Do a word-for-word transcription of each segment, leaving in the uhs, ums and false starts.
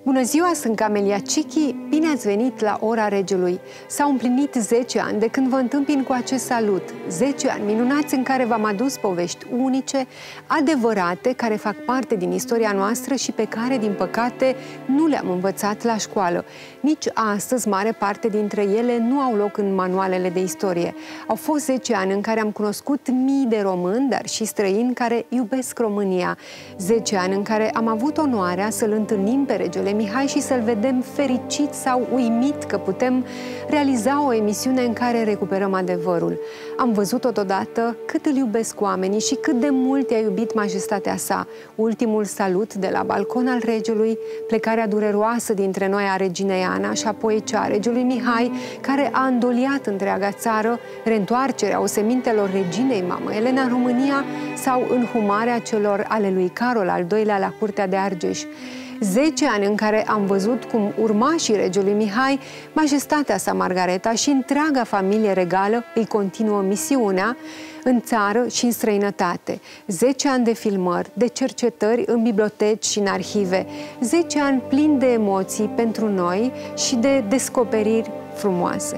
Bună ziua, sunt Camelia Cichi, bine ați venit la Ora Regelui. S-au împlinit zece ani de când vă întâmpin cu acest salut. zece ani minunați în care v-am adus povești unice, adevărate, care fac parte din istoria noastră și pe care, din păcate, nu le-am învățat la școală. Nici astăzi, mare parte dintre ele nu au loc în manualele de istorie. Au fost zece ani în care am cunoscut mii de români, dar și străini care iubesc România. zece ani în care am avut onoarea să-l întâlnim pe regele Mihai și să-l vedem fericit sau uimit că putem realiza o emisiune în care recuperăm adevărul. Am văzut totodată cât îl iubesc oamenii și cât de mult i-a iubit majestatea sa. Ultimul salut de la balcon al regelui, plecarea dureroasă dintre noi a reginei Ana și apoi cea a regelui Mihai, care a îndoliat întreaga țară, reîntoarcerea osemintelor reginei mamă Elena în România sau înhumarea celor ale lui Carol al doilea la curtea de Argeș. Zece ani în care am văzut cum urmașii regelui Mihai, majestatea sa Margareta și întreaga familie regală îi continuă misiunea în țară și în străinătate. Zece ani de filmări, de cercetări în biblioteci și în arhive. Zece ani plini de emoții pentru noi și de descoperiri frumoase.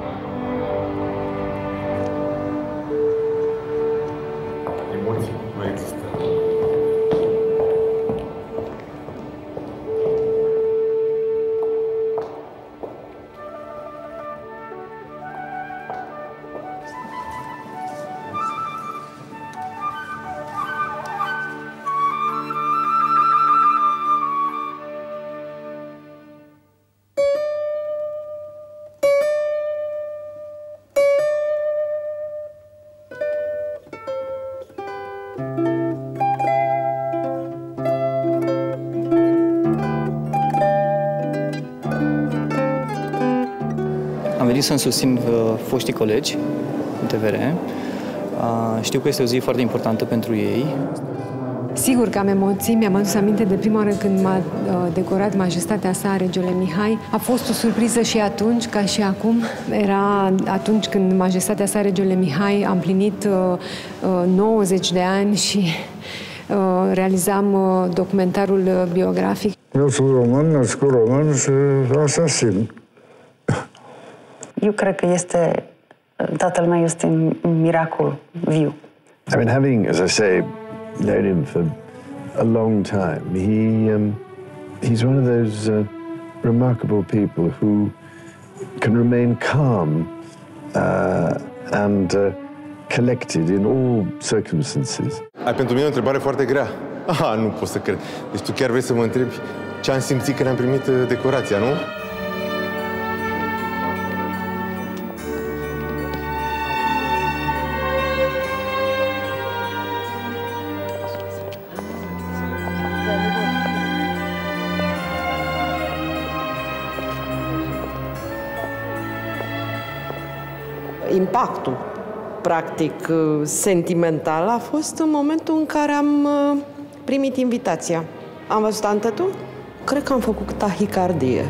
Emoții nu există. Am venit să-mi susțin uh, foștii colegi în T V R. Uh, știu că este o zi foarte importantă pentru ei. Sigur că am emoții. Mi-am adus aminte de prima oară când m-a uh, decorat majestatea sa, regele Mihai. A fost o surpriză și atunci, ca și acum. Era atunci când majestatea sa, regele Mihai, a împlinit uh, uh, nouăzeci de ani și uh, realizam uh, documentarul biografic. Eu sunt român, născut român și așa simt. Eu cred că este, tatăl meu este un miracol viu. I mean, having, as I say, known him for a long time, he, um, he's one of those uh, remarkable people who can remain calm uh, and uh, collected in all circumstances. Ai pentru mine o întrebare foarte grea. Aha, nu pot să cred. Deci tu chiar vrei să mă întrebi ce am simțit când am primit decorația, nu? Impactul, practic, sentimental a fost în momentul în care am primit invitația. Am văzut antetul? Cred că am făcut tahicardie.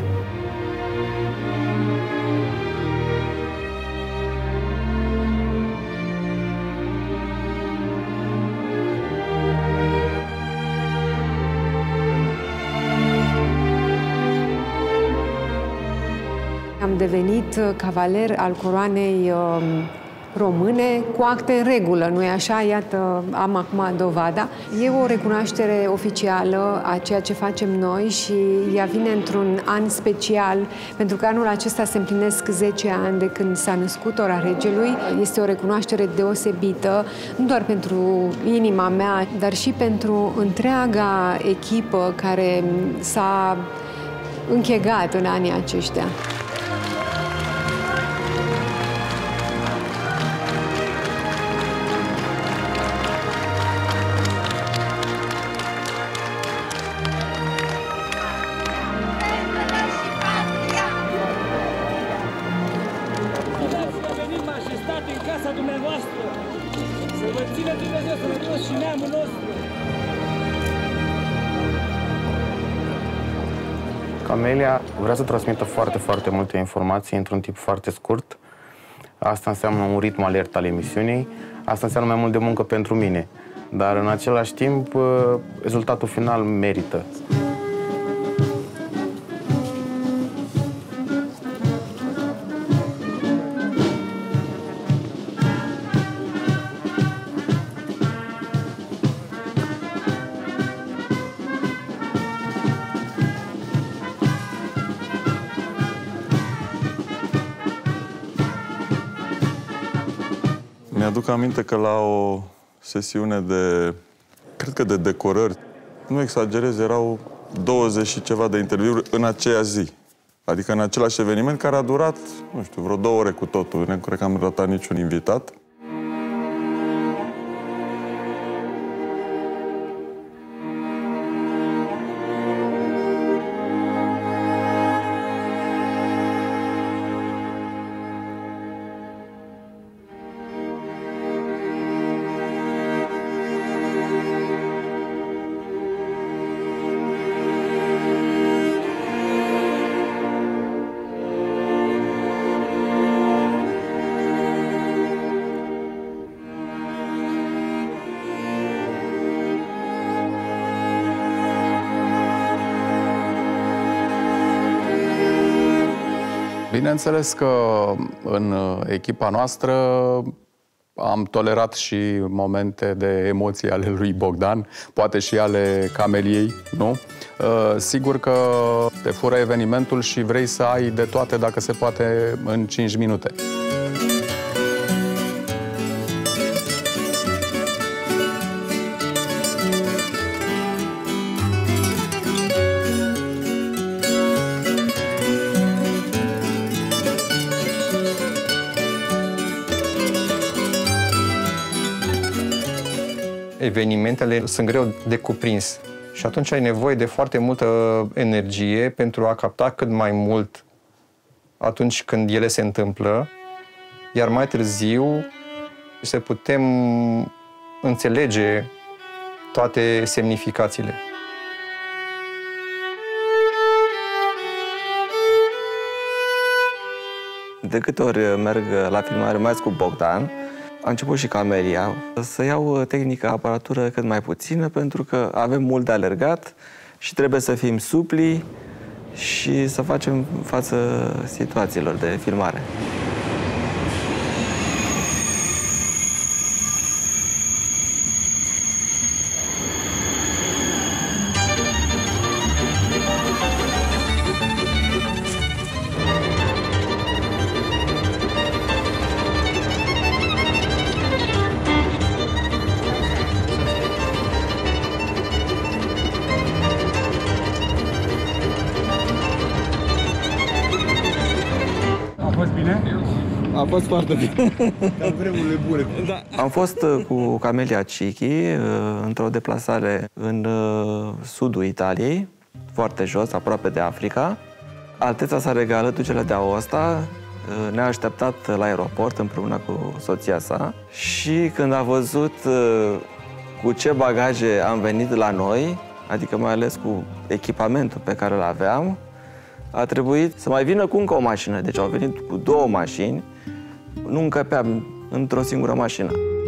Am devenit cavaler al coroanei uh, române cu acte în regulă, nu-i așa? Iată, am acum dovada. E o recunoaștere oficială a ceea ce facem noi și ea vine într-un an special, pentru că anul acesta se împlinesc zece ani de când s-a născut Ora Regelui. Este o recunoaștere deosebită, nu doar pentru inima mea, dar și pentru întreaga echipă care s-a închegat în anii aceștia. Camelia vrea să transmită foarte, foarte multe informații într-un timp foarte scurt. Asta înseamnă un ritm alert al emisiunii. Asta înseamnă mai mult de muncă pentru mine. Dar în același timp, rezultatul final merită. Mi-aduc aminte că la o sesiune de, cred că de decorări, nu exagerez, erau douăzeci și ceva de interviuri în aceea zi. Adică în același eveniment care a durat, nu știu, vreo două ore cu totul. Nu cred că am ratat niciun invitat. Bineînțeles că în echipa noastră am tolerat și momente de emoții ale lui Bogdan, poate și ale Cameliei, nu? Sigur că te fură evenimentul și vrei să ai de toate, dacă se poate, în cinci minute. Evenimentele sunt greu de cuprins și atunci ai nevoie de foarte multă energie pentru a capta cât mai mult atunci când ele se întâmplă, iar mai târziu să putem înțelege toate semnificațiile. De câte ori merg la filmare, mai ales cu Bogdan, a început și Camelia să iau tehnica, aparatură cât mai puțină, pentru că avem mult de alergat și trebuie să fim supli și să facem față situațiilor de filmare. A fost foarte bine. Ca vremurile bune. Da. Am fost cu Camelia Cichi într-o deplasare în sudul Italiei, foarte jos, aproape de Africa. Alteța sa regală, ducele de Aosta, ne-a așteptat la aeroport împreună cu soția sa și când a văzut cu ce bagaje am venit la noi, adică mai ales cu echipamentul pe care îl aveam, a trebuit să mai vină cu încă o mașină. Deci au venit cu două mașini, nu încăpeam într-o singură mașină.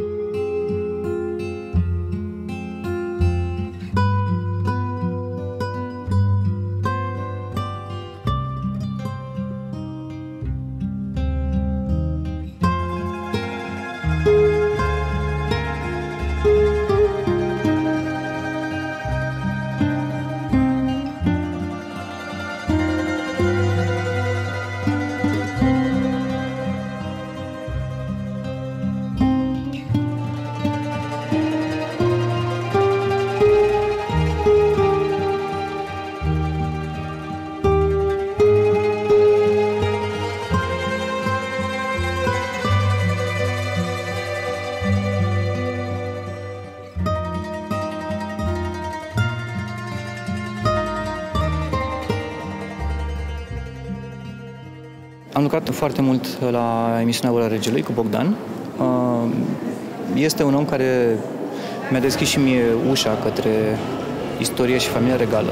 Am lucrat foarte mult la emisiunea Ora Regelui cu Bogdan. Este un om care mi-a deschis și mie ușa către istorie și familia regală.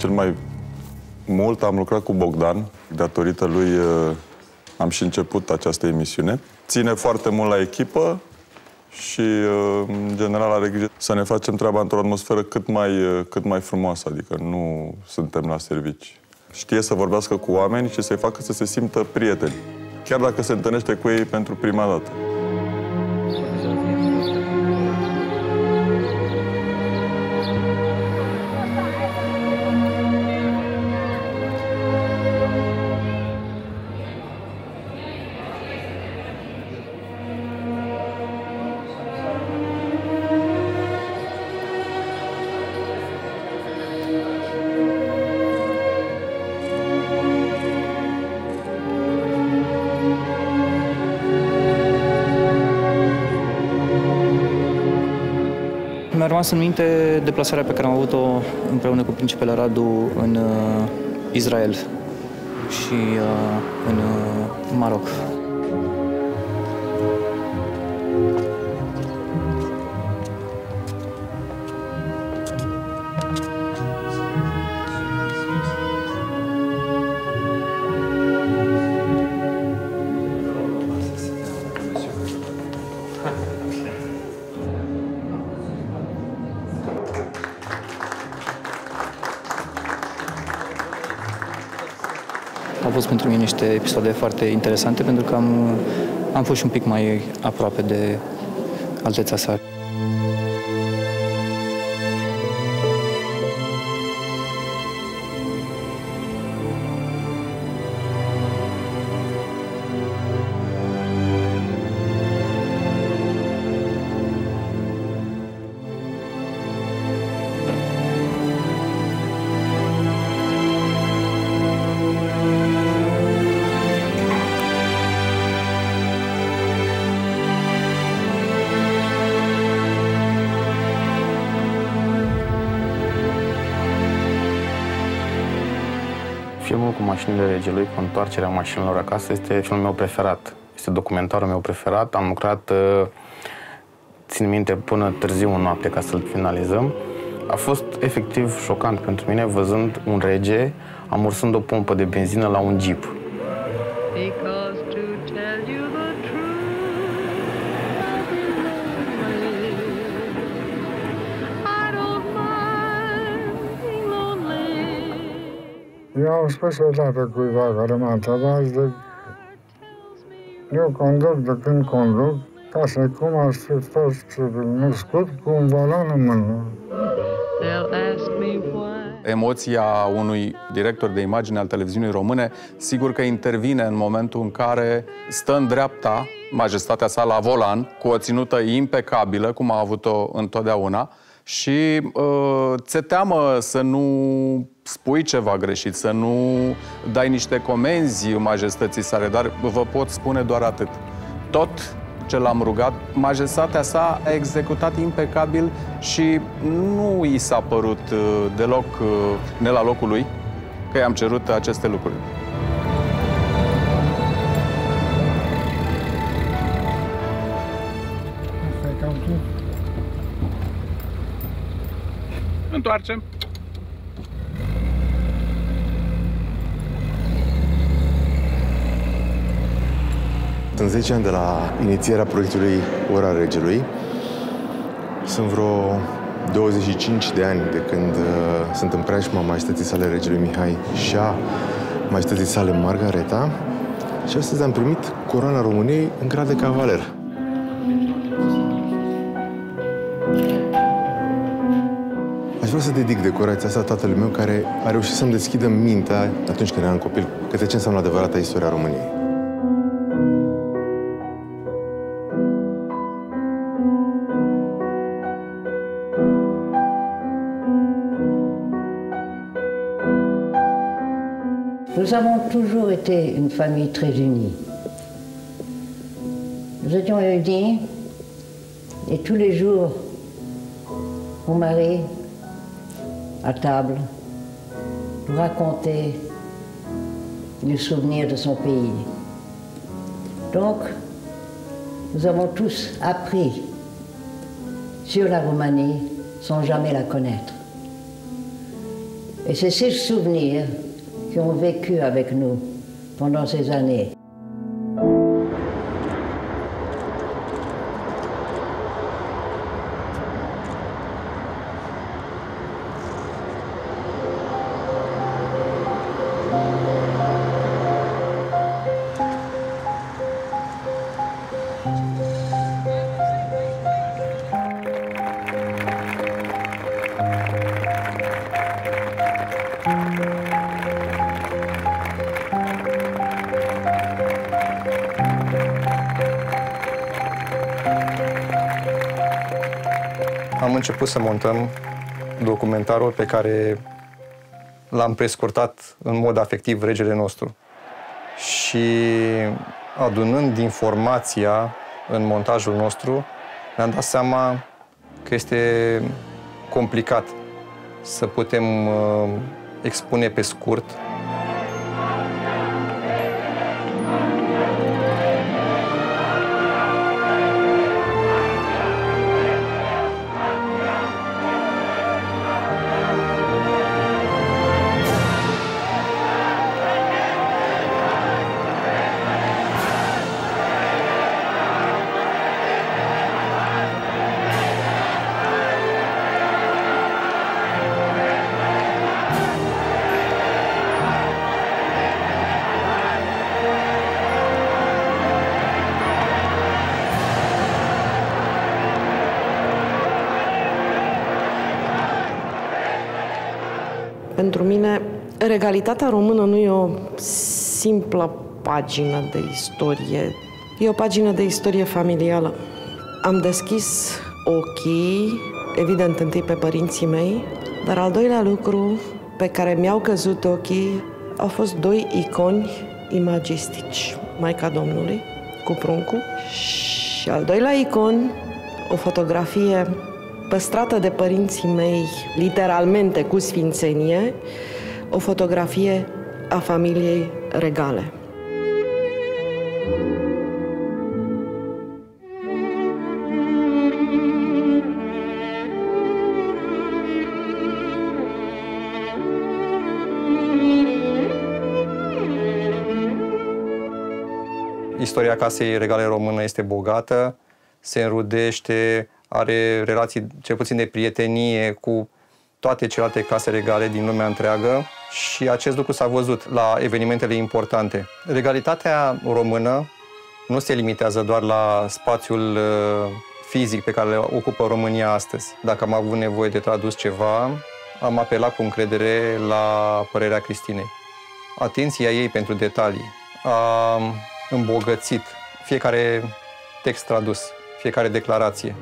cel mai mult am lucrat cu Bogdan. Datorită lui am și început această emisiune. Ține foarte mult la echipă și, în general, are grijă să ne facem treaba într-o atmosferă cât mai, cât mai frumoasă, adică nu suntem la servici. Știe să vorbească cu oameni și să-i facă să se simtă prieteni, chiar dacă se întâlnește cu ei pentru prima dată. Mi-a rămas în minte deplasarea pe care am avut-o împreună cu Principele Radu în uh, Israel și uh, în uh, Maroc. Au fost pentru mine niște episoade foarte interesante, pentru că am, am fost și un pic mai aproape de alteța sa. Filmul cu mașinile regelui, cu întoarcerea mașinilor acasă, este filmul meu preferat. Este documentarul meu preferat. Am lucrat, țin minte, până târziu în noapte ca să-l finalizăm. A fost efectiv șocant pentru mine, văzând un rege amursând o pompă de benzină la un jeep. Eu am spus odată cuiva care m-a întrebat, zic, eu conduc de când conduc, ca să cum aș fi fost născut cu un balon în mână. Emoția unui director de imagine al televiziunii române, sigur că intervine în momentul în care stă în dreapta majestatea sa la volan, cu o ținută impecabilă, cum a avut-o întotdeauna, și uh, ți-e teamă să nu spui ceva greșit, să nu dai niște comenzi majestății sale, dar vă pot spune doar atât. Tot ce l-am rugat, majestatea sa a executat impecabil și nu i s-a părut uh, deloc uh, ne la locul lui că i-am cerut aceste lucruri. Asta e cam tot. Întoarcem. În zece ani de la inițierea proiectului Ora Regelui, sunt vreo douăzeci și cinci de ani de când uh, sunt în preajma majestății sale Regelui Mihai și a majestății sale Margareta, și astăzi am primit coroana României în grad de cavaler. Aș vrea să dedic decorația asta tatălui meu, care a reușit să-mi deschidă mintea atunci când eram copil către ce înseamnă adevărata istoria României. Nous avons toujours été une famille très unie. Nous étions unis et tous les jours, mon mari, à table, nous racontait les souvenirs de son pays. Donc, nous avons tous appris sur la Roumanie sans jamais la connaître. Et c'est ces souvenirs qui ont vécu avec nous pendant ces années. Am început să montăm documentarul pe care l-am prescurtat în mod afectiv Regele nostru. Și adunând informația în montajul nostru, ne-am dat seama că este complicat să putem uh, expune pe scurt Pentru mine, regalitatea română nu e o simplă pagină de istorie. E o pagină de istorie familială. Am deschis ochii, evident, întâi pe părinții mei, dar al doilea lucru pe care mi-au căzut ochii au fost doi iconi imagistici. Maica Domnului, cu pruncul, și al doilea icon, o fotografie păstrată de părinții mei, literalmente cu sfințenie, o fotografie a familiei regale. Istoria Casei Regale Română este bogată, se înrudește, are relații, cel puțin de prietenie, cu toate celelalte case regale din lumea întreagă și acest lucru s-a văzut la evenimentele importante. Regalitatea română nu se limitează doar la spațiul fizic pe care îl ocupă România astăzi. Dacă am avut nevoie de tradus ceva, am apelat cu încredere la părerea Cristinei. Atenția ei pentru detalii a îmbogățit fiecare text tradus, fiecare declarație.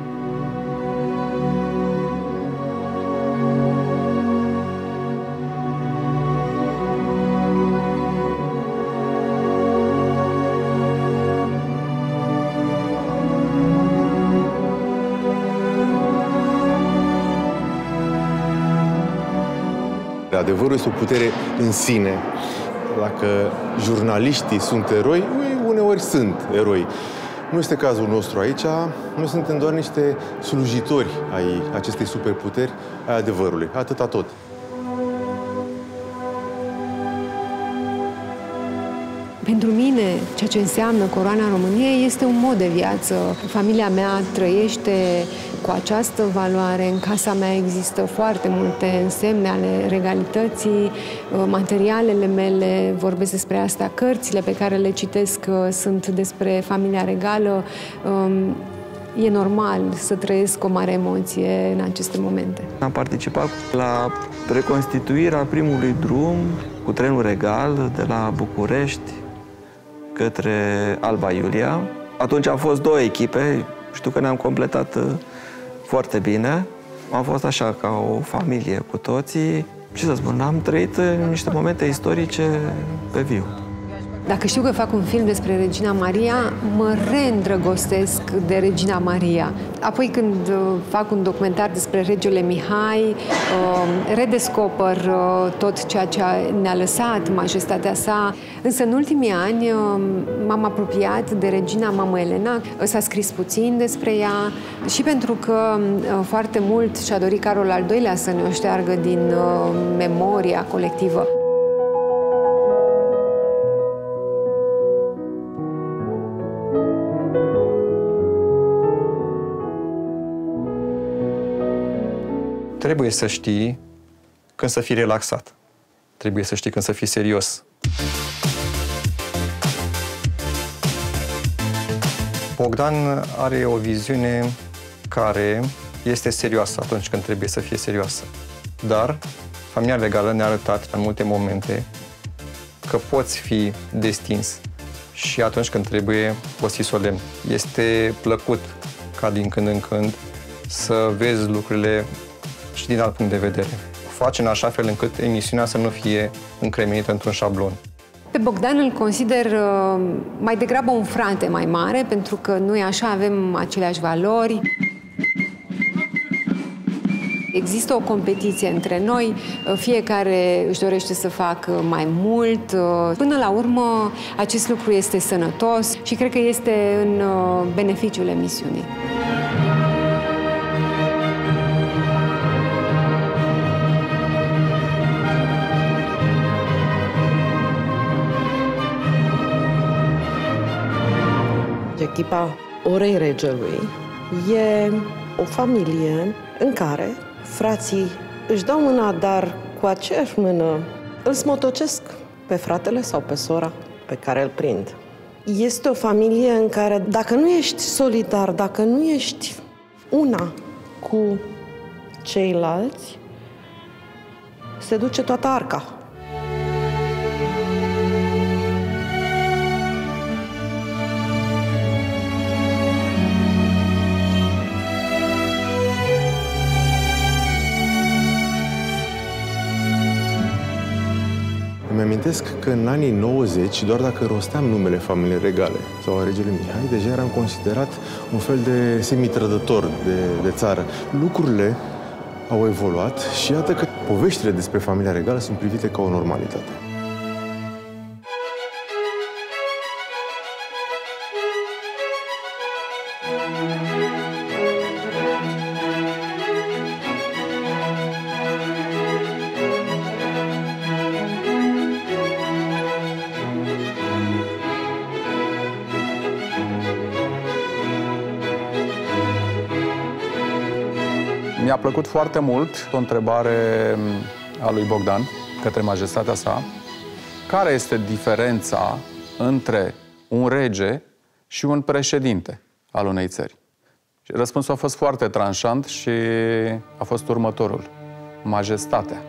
Adevărul este o putere în sine. Dacă jurnaliștii sunt eroi, uneori sunt eroi. Nu este cazul nostru aici. Noi suntem doar niște slujitori ai acestei superputeri, ai adevărului. Atâta tot. Pentru mine, ceea ce înseamnă coroana României este un mod de viață. Familia mea trăiește cu această valoare. În casa mea există foarte multe însemne ale regalității. Materialele mele vorbesc despre asta. Cărțile pe care le citesc sunt despre familia regală. E normal să trăiesc o mare emoție în aceste momente. Am participat la reconstituirea primului drum cu trenul regal de la București către Alba Iulia. Atunci am fost două echipe, știu că ne-am completat foarte bine. Am fost așa ca o familie cu toții. Ce să spun, am trăit niște momente istorice pe viu. Dacă știu că fac un film despre Regina Maria, mă reîndrăgostesc de Regina Maria. Apoi când fac un documentar despre regele Mihai, redescoper tot ceea ce ne-a lăsat majestatea sa. Însă în ultimii ani m-am apropiat de regina mamă Elena. S-a scris puțin despre ea și pentru că foarte mult și-a dorit Carol al doilea să ne o șteargă din memoria colectivă. Trebuie să știi când să fii relaxat. Trebuie să știi când să fii serios. Bogdan are o viziune care este serioasă atunci când trebuie să fie serioasă. Dar familia regală ne-a arătat în multe momente că poți fi destins și atunci când trebuie poți fi solemn. Este plăcut ca din când în când să vezi lucrurile și din alt punct de vedere. Face în așa fel încât emisiunea să nu fie încremenită într-un șablon. Pe Bogdan îl consider uh, mai degrabă un frate mai mare, pentru că noi așa avem aceleași valori. Există o competiție între noi, fiecare își dorește să facă mai mult. Până la urmă, acest lucru este sănătos și cred că este în beneficiul emisiunii. Echipa Orei Regelui e o familie în care frații își dau mâna, dar cu aceeași mână îl smotocesc pe fratele sau pe sora pe care îl prind. Este o familie în care dacă nu ești solidar, dacă nu ești una cu ceilalți, se duce toată arca. Îmi amintesc că în anii nouăzeci, doar dacă rosteam numele familiei regale sau a regelui Mihai, deja eram considerat un fel de semitrădător de, de țară. Lucrurile au evoluat și iată că poveștile despre familia regală sunt privite ca o normalitate. Mi-a plăcut foarte mult o întrebare a lui Bogdan către majestatea sa. Care este diferența între un rege și un președinte al unei țări? Și răspunsul a fost foarte tranșant și a fost următorul. Majestatea.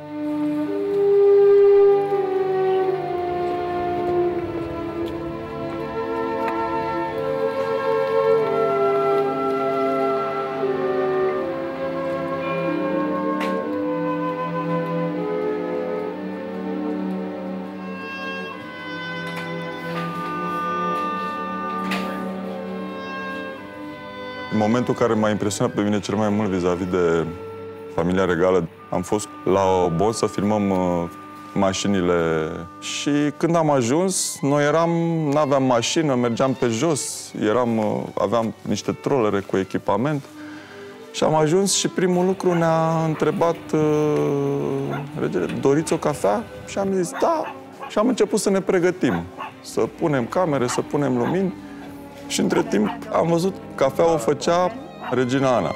Momentul care m-a impresionat pe mine cel mai mult vis-a-vis de familia regală, am fost la Obor să filmăm uh, mașinile și când am ajuns, noi eram, n-aveam mașină, mergeam pe jos, eram, uh, aveam niște trolere cu echipament și am ajuns și primul lucru ne-a întrebat uh, regele, doriți o cafea? Și am zis da și am început să ne pregătim, să punem camere, să punem lumini. Și între timp am văzut cafea o făcea regina Ana.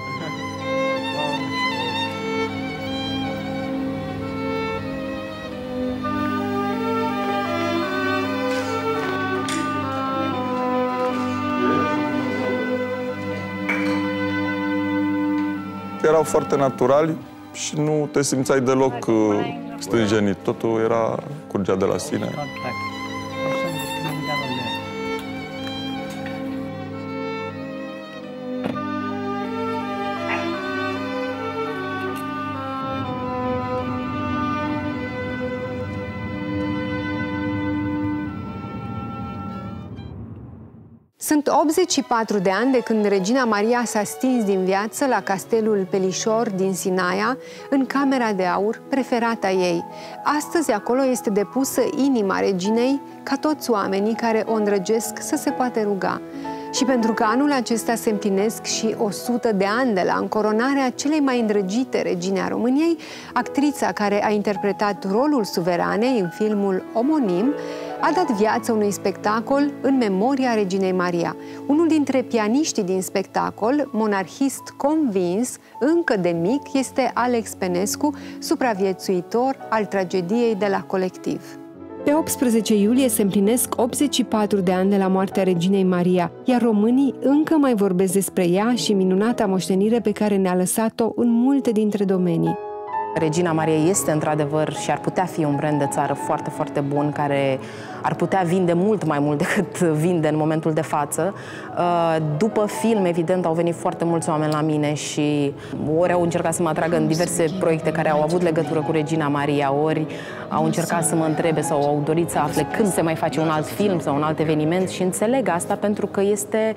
Erau foarte naturali și nu te simțeai deloc stânjenit. Totul era, curgea de la sine. Sunt optzeci și patru de ani de când Regina Maria s-a stins din viață la castelul Pelișor din Sinaia, în camera de aur, preferata ei. Astăzi acolo este depusă inima reginei, ca toți oamenii care o îndrăgesc să se poate ruga. Și pentru că anul acesta se împlinesc și o sută de ani de la încoronarea celei mai îndrăgite regine a României, actrița care a interpretat rolul suveranei în filmul omonim, a dat viață unui spectacol în memoria Reginei Maria. Unul dintre pianiștii din spectacol, monarhist convins, încă de mic, este Alex Penescu, supraviețuitor al tragediei de la Colectiv. Pe optsprezece iulie se împlinesc optzeci și patru de ani de la moartea Reginei Maria, iar românii încă mai vorbesc despre ea și minunata moștenire pe care ne-a lăsat-o în multe dintre domenii. Regina Maria este într-adevăr și ar putea fi un brand de țară foarte, foarte bun, care ar putea vinde mult mai mult decât vinde în momentul de față. După film, evident, au venit foarte mulți oameni la mine și ori au încercat să mă atragă în diverse proiecte care au avut legătură cu Regina Maria, ori au încercat să mă întrebe sau au dorit să afle când se mai face un alt film sau un alt eveniment și înțeleg asta pentru că este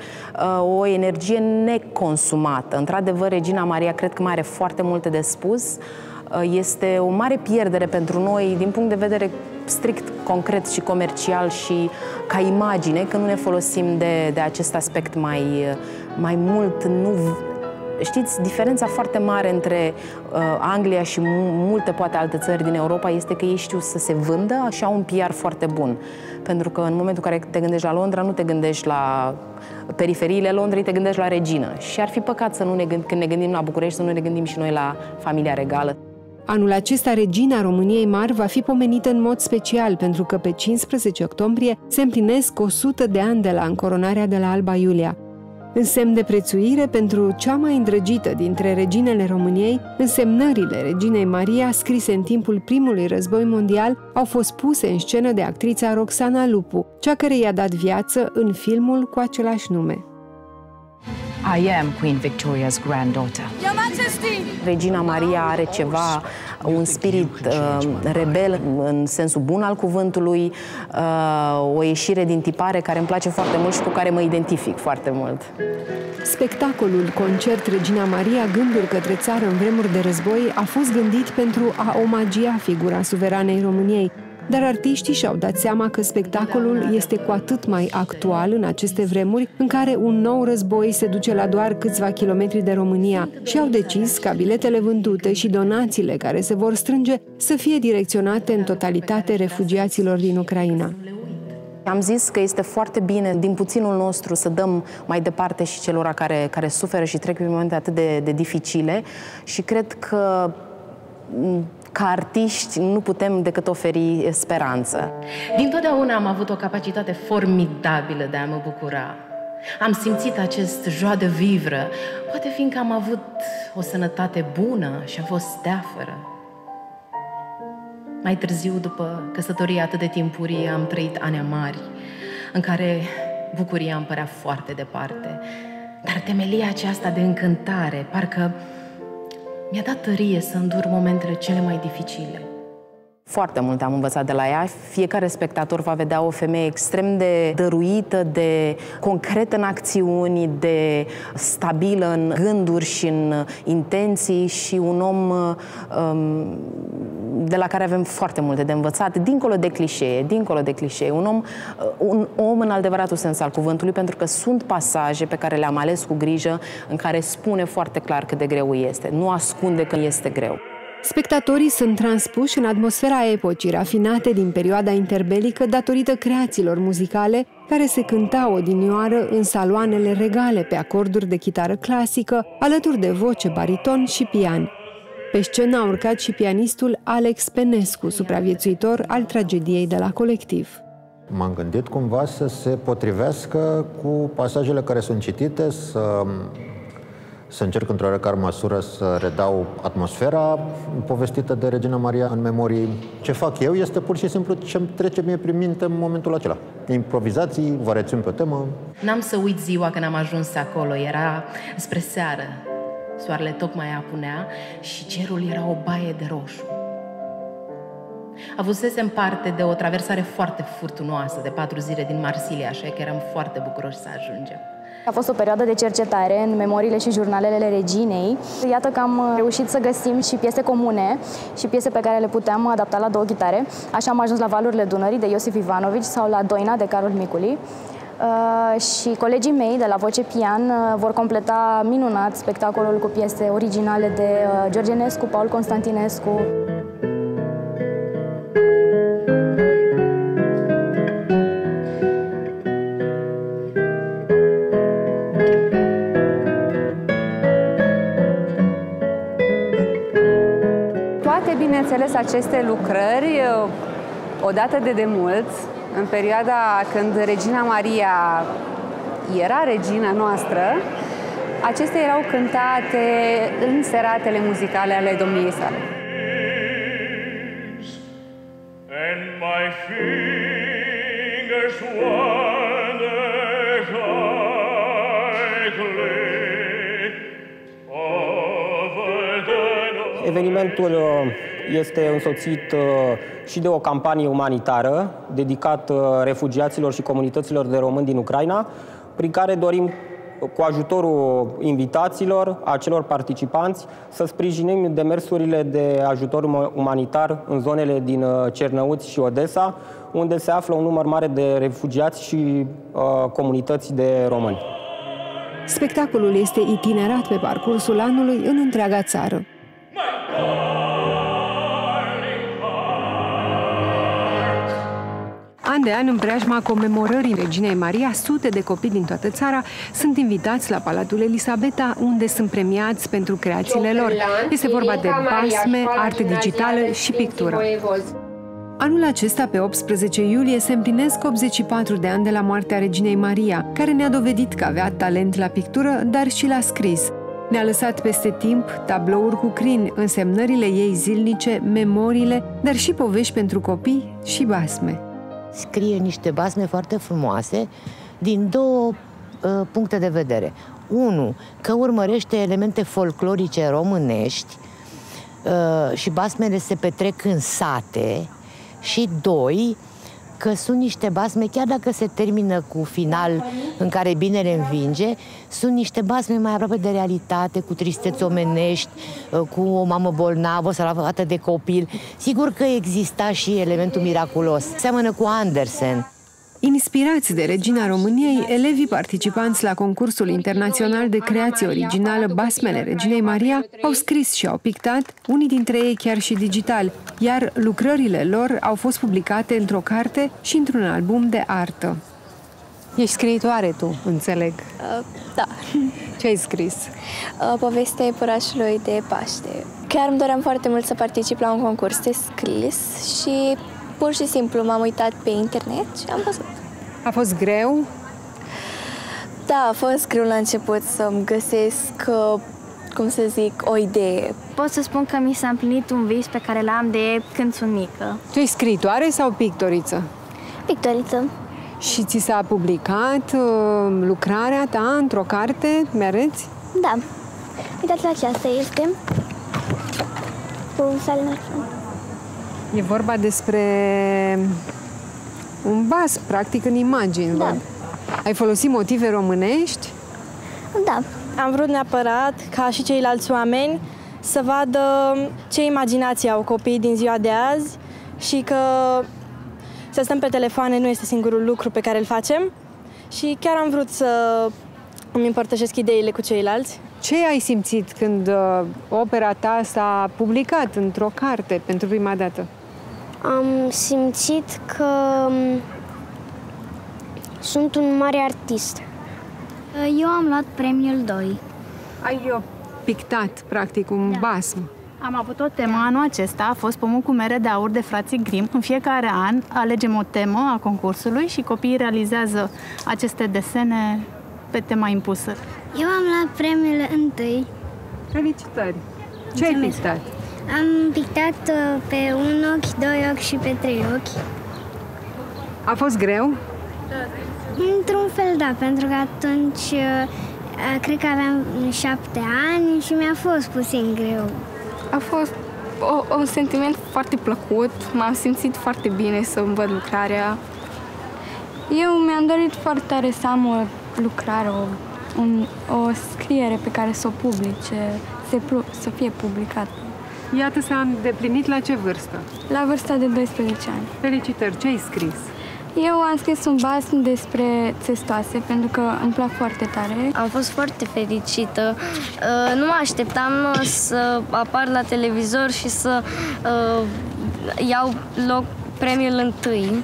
o energie neconsumată. Într-adevăr, Regina Maria cred că mai are foarte multe de spus. Este o mare pierdere pentru noi din punct de vedere strict concret și comercial și ca imagine, că nu ne folosim de, de acest aspect mai, mai mult. Nu, știți, diferența foarte mare între uh, Anglia și multe, poate, alte țări din Europa este că ei știu să se vândă și au un P R foarte bun. Pentru că în momentul în care te gândești la Londra, nu te gândești la periferiile Londrei, te gândești la regină. Și ar fi păcat să nu ne gândim, când ne gândim la București, să nu ne gândim și noi la familia regală. Anul acesta, regina României Mari va fi pomenită în mod special, pentru că pe cincisprezece octombrie se împlinesc o sută de ani de la încoronarea de la Alba Iulia. În semn de prețuire pentru cea mai îndrăgită dintre reginele României, însemnările Reginei Maria, scrise în timpul primului război mondial, au fost puse în scenă de actrița Roxana Lupu, cea care i-a dat viață în filmul cu același nume. I am Queen Victoria's granddaughter. Your Majesty! Regina Maria are ceva, un spirit uh, rebel în sensul bun al cuvântului, uh, o ieșire din tipare care îmi place foarte mult și cu care mă identific foarte mult. Spectacolul Concert Regina Maria, gânduri către țară în vremuri de război, a fost gândit pentru a omagia figura suveranei României. Dar artiștii și-au dat seama că spectacolul este cu atât mai actual în aceste vremuri în care un nou război se duce la doar câțiva kilometri de România și au decis ca biletele vândute și donațiile care se vor strânge să fie direcționate în totalitate refugiaților din Ucraina. Am zis că este foarte bine, din puținul nostru, să dăm mai departe și celor care, care suferă și trec prin momente atât de, de dificile și cred că ca artiști nu putem decât oferi speranță. Dintotdeauna am avut o capacitate formidabilă de a mă bucura. Am simțit acest joie de vivre, poate fiindcă am avut o sănătate bună și am fost steafără. Mai târziu, după căsătoria atât de timpurie, am trăit ani amari, în care bucuria îmi părea foarte departe. Dar temelia aceasta de încântare, parcă mi-a dat tărie să îndur momentele cele mai dificile. Foarte mult am învățat de la ea. Fiecare spectator va vedea o femeie extrem de dăruită, de concretă în acțiuni, de stabilă în gânduri și în intenții și un om um, de la care avem foarte multe de învățat, dincolo de clișee, dincolo de clișee. Un om, un om în adevăratul sens al cuvântului, pentru că sunt pasaje pe care le-am ales cu grijă, în care spune foarte clar cât de greu este. Nu ascunde că este greu. Spectatorii sunt transpuși în atmosfera epocii rafinate din perioada interbelică datorită creațiilor muzicale care se cântau odinioară în saloanele regale pe acorduri de chitară clasică, alături de voce, bariton și pian. Pe scenă a urcat și pianistul Alex Penescu, supraviețuitor al tragediei de la Colectiv. M-am gândit cumva să se potrivească cu pasajele care sunt citite, să... să încerc într-o oarecare măsură să redau atmosfera povestită de Regina Maria în memorii. Ce fac eu este pur și simplu ce-mi trece mie prin minte în momentul acela. Improvizații, variațiuni pe temă. N-am să uit ziua când am ajuns acolo. Era spre seară. Soarele tocmai apunea și cerul era o baie de roșu. Avusesem parte de o traversare foarte furtunoasă de patru zile din Marsilia, așa că eram foarte bucuroși să ajungem. A fost o perioadă de cercetare în memoriile și jurnalele reginei. Iată că am reușit să găsim și piese comune și piese pe care le puteam adapta la două chitare. Așa am ajuns la Valurile Dunării de Iosif Ivanovici sau la Doina de Carol Miculi. Uh, și colegii mei de la Voce Pian uh, vor completa minunat spectacolul cu piese originale de uh, George Enescu, Paul Constantinescu. Toate, bineînțeles, aceste lucrări, odată de demult, în perioada când Regina Maria era regina noastră, acestea erau cântate în seratele muzicale ale domniei sale. Evenimentul este însoțit și de o campanie umanitară dedicată refugiaților și comunităților de români din Ucraina, prin care dorim, cu ajutorul invitaților, a celor participanți, să sprijinim demersurile de ajutor umanitar în zonele din Cernăuți și Odessa, unde se află un număr mare de refugiați și uh, comunități de români. Spectacolul este itinerat pe parcursul anului în întreaga țară. An de an, în preajma comemorării Reginei Maria, sute de copii din toată țara sunt invitați la Palatul Elisabeta, unde sunt premiați pentru creațiile lor. Este vorba de basme, arte digitală și pictură. Anul acesta, pe optsprezece iulie, se împlinesc optzeci și patru de ani de la moartea Reginei Maria, care ne-a dovedit că avea talent la pictură, dar și la scris. Ne-a lăsat peste timp tablouri cu crin, însemnările ei zilnice, memoriile, dar și povești pentru copii și basme. Scrie niște basme foarte frumoase din două uh, puncte de vedere. Unu, că urmărește elemente folclorice românești uh, și basmele se petrec în sate. Și doi, că sunt niște basme, chiar dacă se termină cu final în care binele învinge, sunt niște basme mai aproape de realitate, cu tristeți omenești, cu o mamă bolnavă, salvată de copil. Sigur că exista și elementul miraculos. Seamănă cu Andersen. Inspirați de Regina României, elevii participanți la concursul internațional de creație originală Basmele Reginei Maria au scris și au pictat, unii dintre ei chiar și digital, iar lucrările lor au fost publicate într-o carte și într-un album de artă. Ești scriitoare tu, înțeleg. Uh, da. Ce ai scris? Uh, povestea iepurașului de Paște. Chiar îmi doream foarte mult să particip la un concurs de scris și pur și simplu m-am uitat pe internet și am văzut. A fost greu? Da, a fost greu la început să-mi găsesc, cum să zic, o idee. Pot să spun că mi s-a împlinit un vis pe care l-am de când sunt mică. Tu ești scriitoare sau pictoriță? Pictoriță. Și ți s-a publicat uh, lucrarea ta într-o carte? Mi-arăți? Da. Uitați la aceasta, este cu Salina. E vorba despre un vas, practic, în imagini. Da. Ai folosit motive românești? Da. Am vrut neapărat, ca și ceilalți oameni, să vadă ce imaginație au copiii din ziua de azi și că să stăm pe telefoane nu este singurul lucru pe care îl facem și chiar am vrut să îmi împărtășesc ideile cu ceilalți. Ce ai simțit când uh, opera ta s-a publicat într-o carte pentru prima dată? Am simțit că um, sunt un mare artist. Eu am luat premiul doi. Ai pictat, practic, un da. basm. Am avut o temă anul acesta, a fost Pomul cu mere de aur de frații Grimm. În fiecare an alegem o temă a concursului și copiii realizează aceste desene pe tema impusă. Eu am luat premiul întâi. Felicitări! Ce ai pictat? Am pictat pe un ochi, doi ochi și pe trei ochi. A fost greu? Într-un fel, da, pentru că atunci cred că aveam șapte ani și mi-a fost puțin greu. A fost O, un sentiment foarte plăcut, m-am simțit foarte bine să îmi văd lucrarea. Eu mi-am dorit foarte tare să am o lucrare, o, un, o scriere pe care să o publice, să, să fie publicată. Iată, s-a îndeplinit la ce vârstă? La vârsta de doisprezece ani. Felicitări! Ce ai scris? Eu am scris un basm despre țestoase, pentru că îmi plac foarte tare. Am fost foarte fericită. Nu mă așteptam să apar la televizor și să iau loc premiul întâi.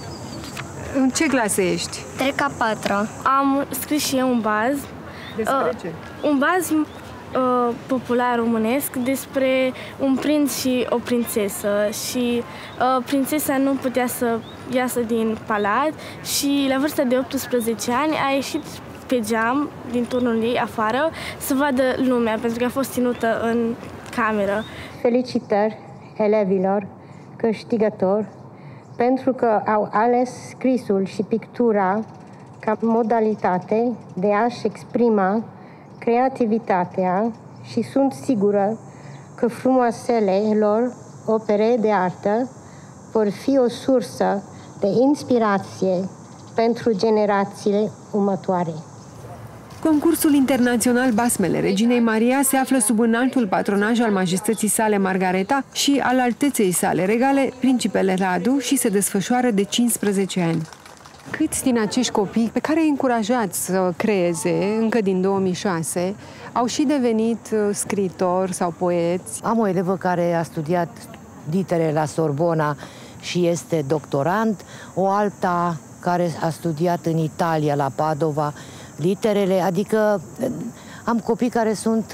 În ce clasă ești? Trec a patra. Am scris și eu un basm. Despre ce? Un basm Uh, popular românesc despre un prinț și o prințesă și uh, prințesa nu putea să iasă din palat și la vârsta de optsprezece ani a ieșit pe geam din turnul ei afară să vadă lumea, pentru că a fost ținută în cameră. Felicitări elevilor câștigători pentru că au ales scrisul și pictura ca modalitate de a-și exprima creativitatea și sunt sigură că frumoasele lor opere de artă vor fi o sursă de inspirație pentru generațiile următoare. Concursul internațional Basmele Reginei Maria se află sub înaltul patronaj al majestății sale Margareta și al alteței sale regale, principele Radu, și se desfășoară de cincisprezece ani. Câți din acești copii pe care îi încurajați să creeze încă din două mii șase au și devenit scriitori sau poeți? Am o elevă care a studiat litere la Sorbona și este doctorand, o alta care a studiat în Italia, la Padova, literele, adică am copii care sunt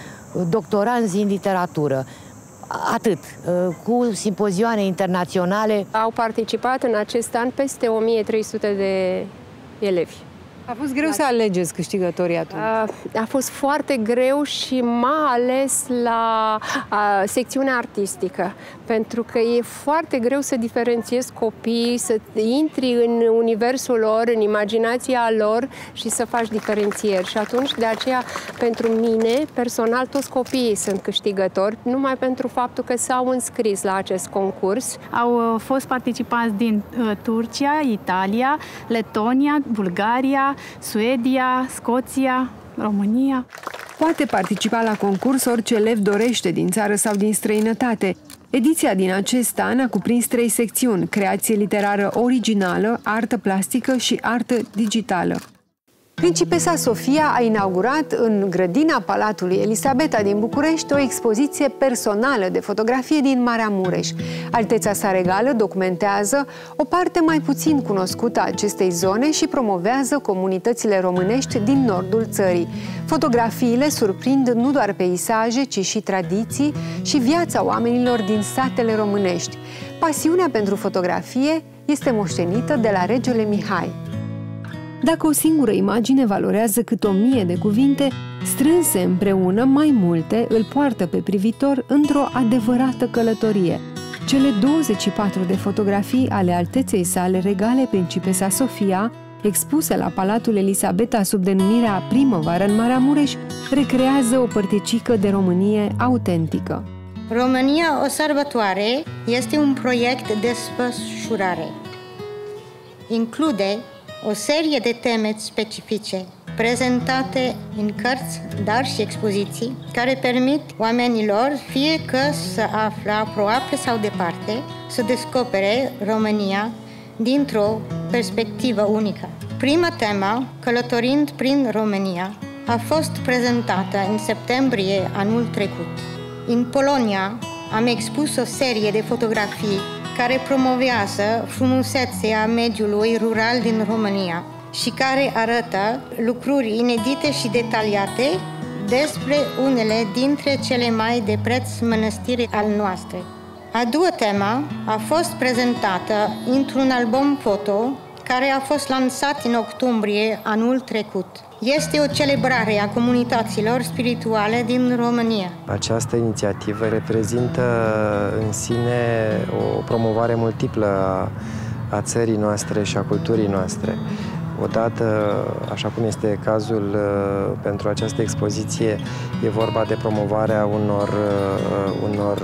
doctoranzi în literatură. Atât, cu simpozioane internaționale. Au participat în acest an peste o mie trei sute de elevi. A fost greu să alegeți câștigătorii atunci? A, a fost foarte greu și m-a ales la a, secțiunea artistică, pentru că e foarte greu să diferențiezi copiii, să intri în universul lor, în imaginația lor și să faci diferențieri. Și atunci, de aceea, pentru mine, personal, toți copiii sunt câștigători, numai pentru faptul că s-au înscris la acest concurs. Au uh, fost participanți din uh, Turcia, Italia, Letonia, Bulgaria, Suedia, Scoția, România. Poate participa la concurs orice elev dorește din țară sau din străinătate. Ediția din acest an a cuprins trei secțiuni: creație literară originală, artă plastică și artă digitală. Principesa Sofia a inaugurat în grădina Palatului Elisabeta din București o expoziție personală de fotografie din Maramureș. Alteța sa regală documentează o parte mai puțin cunoscută a acestei zone și promovează comunitățile românești din nordul țării. Fotografiile surprind nu doar peisaje, ci și tradiții și viața oamenilor din satele românești. Pasiunea pentru fotografie este moștenită de la regele Mihai. Dacă o singură imagine valorează cât o mie de cuvinte, strânse împreună mai multe îl poartă pe privitor într-o adevărată călătorie. Cele douăzeci și patru de fotografii ale alteței sale regale Principesa Sofia, expuse la Palatul Elisabeta sub denumirea Primăvară în Maramureș, recrează o părticică de Românie autentică. România, o sărbătoare, este un proiect de desfășurare. Include o serie de teme specifice prezentate în cărți, dar și expoziții, care permit oamenilor, fie că se află aproape sau departe, să descopere România dintr-o perspectivă unică. Prima temă, Călătorind prin România, a fost prezentată în septembrie anul trecut. În Polonia am expus o serie de fotografii care promovează frumusețea mediului rural din România și care arată lucruri inedite și detaliate despre unele dintre cele mai de preț mănăstiri al noastre. A doua temă a fost prezentată într-un album foto care a fost lansat în octombrie anul trecut. Este o celebrare a comunităților spirituale din România. Această inițiativă reprezintă în sine o promovare multiplă a, a țării noastre și a culturii noastre. Odată, așa cum este cazul pentru această expoziție, e vorba de promovarea unor, unor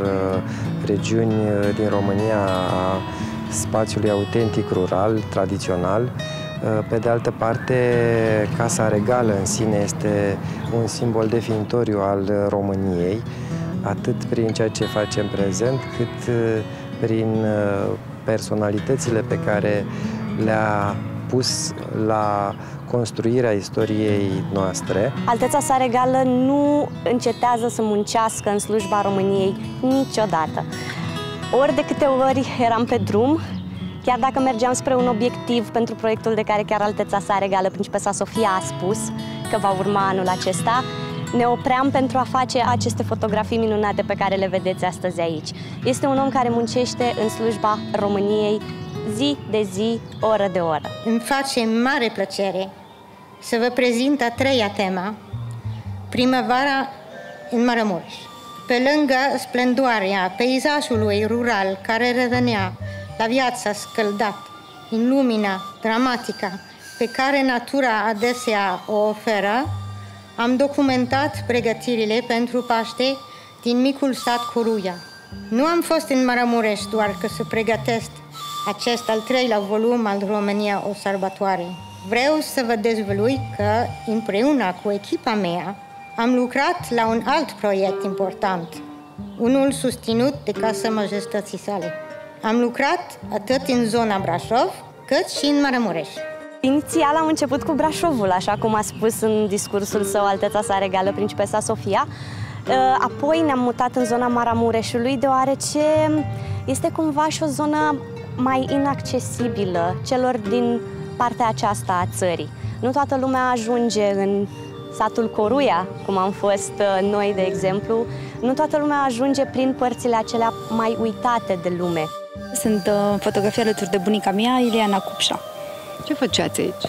regiuni din România a spațiului autentic, rural, tradițional. Pe de altă parte, Casa Regală în sine este un simbol definitoriu al României, atât prin ceea ce face în prezent, cât prin personalitățile pe care le-a pus la construirea istoriei noastre. Alteța sa regală nu încetează să muncească în slujba României niciodată. Ori de câte ori eram pe drum, chiar dacă mergeam spre un obiectiv pentru proiectul de care chiar Alteța sa regală, Principesa Sofia, a spus că va urma anul acesta, ne opream pentru a face aceste fotografii minunate pe care le vedeți astăzi aici. Este un om care muncește în slujba României zi de zi, oră de oră. Îmi face mare plăcere să vă prezint a treia temă, primăvara în Maramureș. Pe lângă splendoarea peisajului rural care revenea la viața scăldat, în lumina dramatică pe care natura adesea o oferă, am documentat pregătirile pentru Paște din micul sat Coruia. Nu am fost în Maramureș doar că să pregătesc acest al treilea volum al România o sărbătoare. Vreau să vă dezvălui că împreună cu echipa mea am lucrat la un alt proiect important, unul susținut de Casa Majestății sale. Am lucrat atât în zona Brașov, cât și în Maramureș. Inițial am început cu Brașovul, așa cum a spus în discursul său Alteța sa regală, Principesa Sofia. Apoi ne-am mutat în zona Maramureșului, deoarece este cumva și o zonă mai inaccesibilă celor din partea aceasta a țării. Nu toată lumea ajunge în satul Coruia, cum am fost noi, de exemplu. Nu toată lumea ajunge prin părțile acelea mai uitate de lume. Sunt uh, fotografii alături de bunica mea, Ileana Cupșa. Ce făceați aici?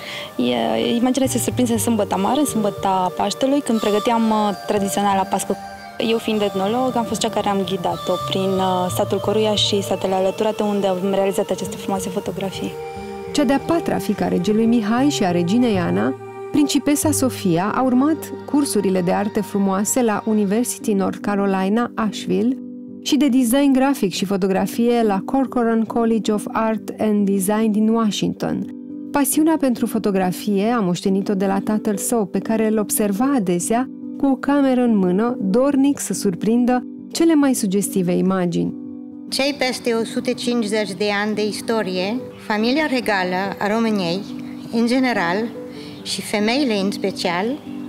E, imaginea este surprinsă în sâmbăta mare, în sâmbăta Paștelui, când pregăteam uh, tradiționala Pască. Eu, fiind etnolog, am fost cea care am ghidat-o prin uh, satul Coruia și satele alăturate, unde am realizat aceste frumoase fotografii. Cea de-a patra fiică a regelui Mihai și a reginei Ana, Principesa Sofia, a urmat cursurile de arte frumoase la University North Carolina, Asheville, și de design grafic și fotografie la Corcoran College of Art and Design din Washington. Pasiunea pentru fotografie a moștenit-o de la tatăl său, pe care îl observa adesea cu o cameră în mână, dornic să surprindă cele mai sugestive imagini. Cei peste o sută cincizeci de ani de istorie, familia regală a României, în general, și femeile în special,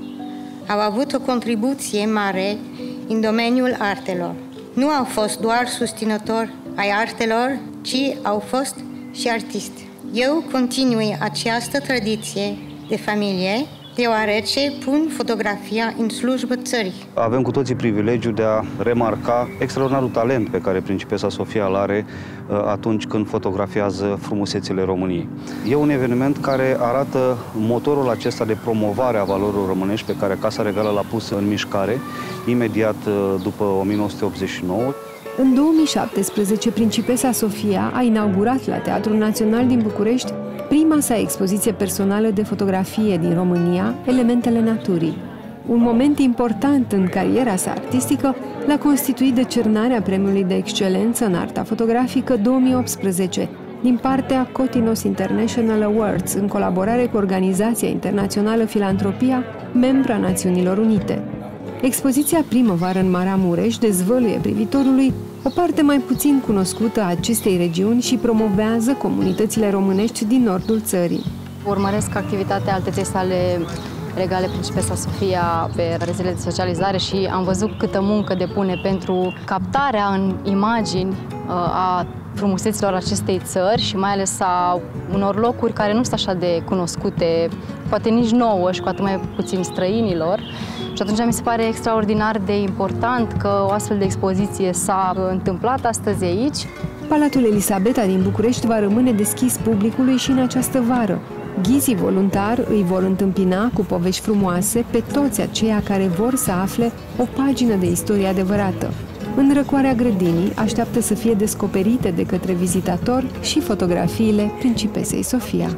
au avut o contribuție mare în domeniul artelor. Nu au fost doar susținători ai artelor, ci au fost și artiști. Eu continui această tradiție de familie, deoarece pun fotografia în slujbă țării. Avem cu toții privilegiul de a remarca extraordinarul talent pe care Principesa Sofia îl are atunci când fotografiază frumusețile României. E un eveniment care arată motorul acesta de promovare a valorilor românești pe care Casa Regală l-a pus în mișcare imediat după o mie nouă sute optzeci și nouă. În două mii șaptesprezece, Principesa Sofia a inaugurat la Teatrul Național din București prima sa expoziție personală de fotografie din România, Elementele Naturii. Un moment important în cariera sa artistică l-a constituit decernarea Premiului de Excelență în Arta Fotografică două mii optsprezece din partea Cotinos International Awards, în colaborare cu Organizația Internațională Filantropia, membra Națiunilor Unite. Expoziția Primăvară în Maramureș dezvăluie privitorului o parte mai puțin cunoscută a acestei regiuni și promovează comunitățile românești din nordul țării. Urmăresc activitatea Alteței sale regale Principesa Sofia pe rețelele de socializare și am văzut câtă muncă depune pentru captarea în imagini a frumuseților acestei țări și mai ales a unor locuri care nu sunt așa de cunoscute, poate nici nouă și cu atât mai puțin străinilor. Și atunci mi se pare extraordinar de important că o astfel de expoziție s-a întâmplat astăzi aici. Palatul Elisabeta din București va rămâne deschis publicului și în această vară. Ghizii voluntari îi vor întâmpina cu povești frumoase pe toți aceia care vor să afle o pagină de istorie adevărată. În răcoarea grădinii așteaptă să fie descoperite de către vizitatori și fotografiile Principesei Sofia.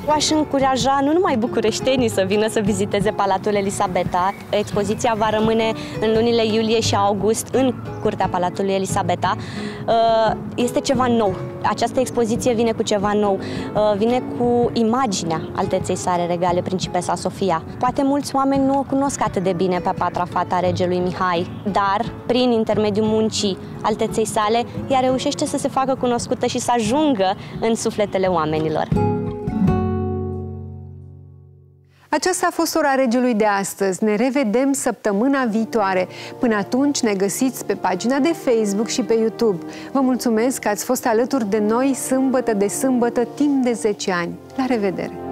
Aș încuraja nu numai bucureștenii să vină să viziteze Palatul Elisabeta. Expoziția va rămâne în lunile iulie și august în curtea Palatului Elisabeta. Este ceva nou. Această expoziție vine cu ceva nou. Vine cu imaginea Alteței Sale Regale Principesa Sofia. Poate mulți oameni nu o cunosc atât de bine pe patra fată a regelui Mihai, dar prin intermediul muncii Alteței sale, ea reușește să se facă cunoscută și să ajungă în sufletele oamenilor. Aceasta a fost Ora Regelui de astăzi. Ne revedem săptămâna viitoare. Până atunci ne găsiți pe pagina de Facebook și pe YouTube. Vă mulțumesc că ați fost alături de noi sâmbătă de sâmbătă timp de zece ani. La revedere!